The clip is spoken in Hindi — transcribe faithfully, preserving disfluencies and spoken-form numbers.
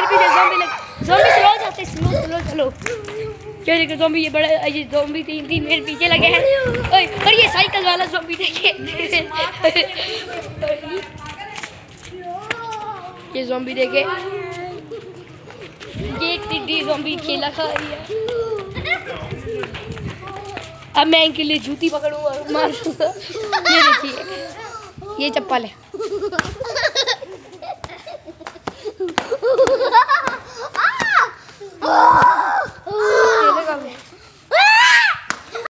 पीछे ज़ॉम्बी लग ज़ॉम्बी स्लो जाते स्लो स्लो चलो। ये देखो ज़ॉम्बी ये बड़ा ये ज़ॉम्बी तीन तीन मेरे पीछे लगे हैं। ओए और ये साइकिल वाला ज़ॉम्बी देखिए। ये ज़ॉम्बी देखे ये टिड्डी ज़ॉम्बी खेला खा रही है। अब मैं इनके लिए जूती पकड़ूंगा और मारूंगा। ये देखिए ये चप्पल है।